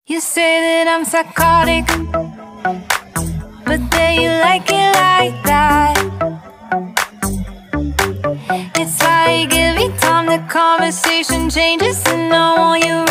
You say that I'm psychotic, but then you like it like that. It's like every time the conversation changes and I want you